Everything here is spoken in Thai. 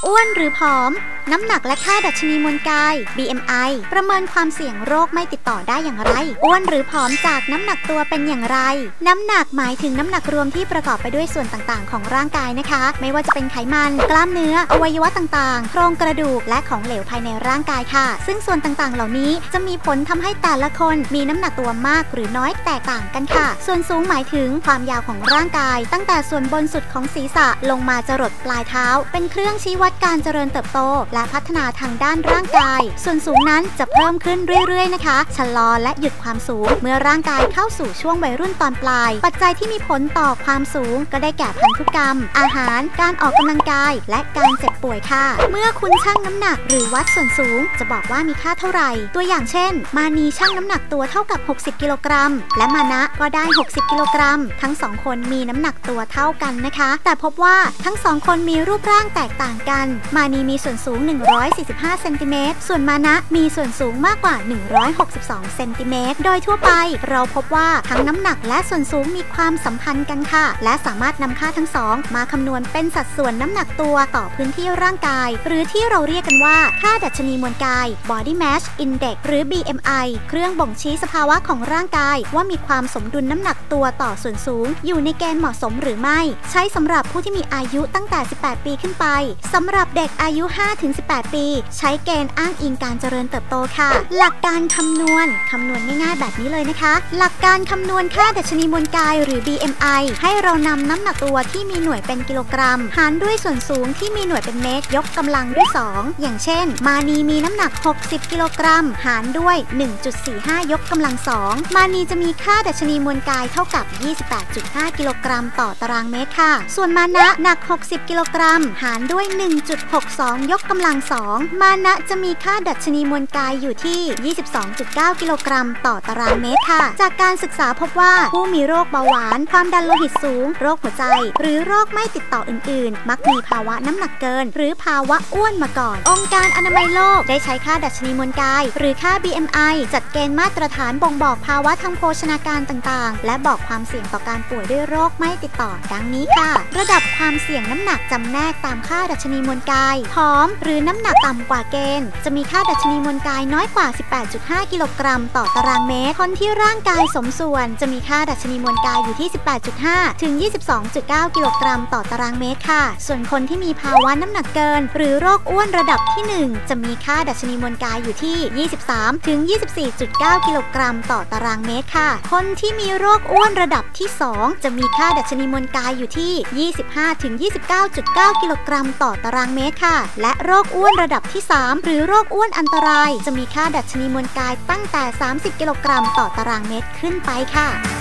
อ้วนหรือผอมน้ำหนักและค่าดัชนีมวลกาย BMI ประเมินความเสี่ยงโรคไม่ติดต่อได้อย่างไรอ้วนหรือผอมจากน้ำหนักตัวเป็นอย่างไรน้ำหนักหมายถึงน้ำหนักรวมที่ประกอบไปด้วยส่วนต่างๆของร่างกายนะคะไม่ว่าจะเป็นไขมันกล้ามเนื้ออวัยวะต่างๆโครงกระดูกและของเหลวภายในร่างกายค่ะซึ่งส่วนต่างๆเหล่านี้จะมีผลทำให้แต่ละคนมีน้ำหนักตัวมากหรือน้อยแตกต่างกันค่ะส่วนสูงหมายถึงความยาวของร่างกายตั้งแต่ส่วนบนสุดของศีรษะลงมาจรดปลายเท้าเป็นเครื่องชี้วัดการเจริญเติบโตและพัฒนาทางด้านร่างกายส่วนสูงนั้นจะเพิ่มขึ้นเรื่อยๆนะคะชะลอและหยุดความสูงเมื่อร่างกายเข้าสู่ช่วงวัยรุ่นตอนปลายปัจจัยที่มีผลต่อความสูงก็ได้แก่พันธุกรรมอาหารการออกกำลังกายและการเจ็บป่วยค่ะเมื่อคุณชั่งน้ำหนักหรือวัดส่วนสูงจะบอกว่ามีค่าเท่าไหร่ตัวอย่างเช่นมานีชั่งน้ำหนักตัวเท่ากับ60กิโลกรัมและมานะก็ได้60กิโลกรัมทั้ง2คนมีน้ำหนักตัวเท่ากันนะคะแต่พบว่าทั้ง2คนมีรูปร่างแตกต่างกันมานีมีส่วนสูง145เซนติเมตรส่วนมานะมีส่วนสูงมากกว่า162เซนติเมตรโดยทั่วไปเราพบว่าทั้งน้ำหนักและส่วนสูงมีความสัมพันธ์กันค่ะและสามารถนำค่าทั้งสองมาคำนวณเป็นสัดส่วนน้ำหนักตัวต่อพื้นที่ร่างกายหรือที่เราเรียกกันว่าค่าดัชนีมวลกาย Body Mass Index หรือ BMI เครื่องบ่งชี้สภาวะของร่างกายว่ามีความสมดุลน้ำหนักตัวต่อส่วนสูงอยู่ในเกณฑ์เหมาะสมหรือไม่ใช้สำหรับผู้ที่มีอายุตั้งแต่18ปีขึ้นไปสำหรับเด็กอายุ 5-18 ปีใช้เกณฑ์อ้างอิงการเจริญเติบโตค่ะหลักการคำนวณง่ายๆแบบนี้เลยนะคะหลักการคำนวณค่าดัชนีมวลกายหรือ BMI ให้เรานำน้ำหนักตัวที่มีหน่วยเป็นกิโลกรัมหารด้วยส่วนสูงที่มีหน่วยเป็นเมตรยกกำลังด้วย2อย่างเช่นมานีมีน้ำหนัก60กิโลกรัมหารด้วย 1.45 ยกกำลัง2มานีจะมีค่าดัชนีมวลกายเท่ากับ 28.5 กิโลกรัมต่อตารางเมตรค่ะส่วนมานะหนัก60กิโลกรัมหารด้วย 1.62 ยกกำลัง2มานะจะมีค่าดัชนีมวลกายอยู่ที่ 22.9 กิโลกรัมต่อตารางเมตรค่ะจากการศึกษาพบว่าผู้มีโรคเบาหวานความดันโลหิตสูงโรคหัวใจหรือโรคไม่ติดต่ออื่นๆมักมีภาวะน้ำหนักเกินหรือภาวะอ้วนมาก่อนองค์การอนามัยโลกได้ใช้ค่าดัชนีมวลกายหรือค่า BMI จัดเกณฑ์มาตรฐานบ่งบอกภาวะทางโภชนาการต่างๆและบอกความเสี่ยงต่อการป่วยด้วยโรคไม่ติดต่อดังนี้ค่ะระดับความเสี่ยงน้ำหนักจำแนกตามค่าดัชนีมวลกายผอมหรือน้ำหนักต่ำกว่าเกณฑ์จะมีค่าดัชนีมวลกายน้อยกว่า 18.5 กิโลกรัมต่อตารางเมตรคนที่ร่างกายสมส่วนจะมีค่าดัชนีมวลกายอยู่ที่ 18.5 ถึง 22.9 กิโลกรัมต่อตารางเมตรค่ะส่วนคนที่มีภาวะน้ำหนักเกินหรือโรคอ้วนระดับที่ 1จะมีค่าดัชนีมวลกายอยู่ที่ 23 ถึง 24.9 กิโลกรัมต่อตารางเมตรค่ะคนที่มีโรคอ้วนระดับที่ 2จะมีค่าดัชนีมวลกายอยู่ที่ 25 ถึง 29.9 กิโลกรัมต่อตารางเมตรค่ะและโรคอ้วนระดับที่ 3หรือโรคอ้วนอันตรายจะมีค่าดัชนีมวลกายตั้งแต่30 กิโลกรัมต่อตารางเมตรขึ้นไปค่ะ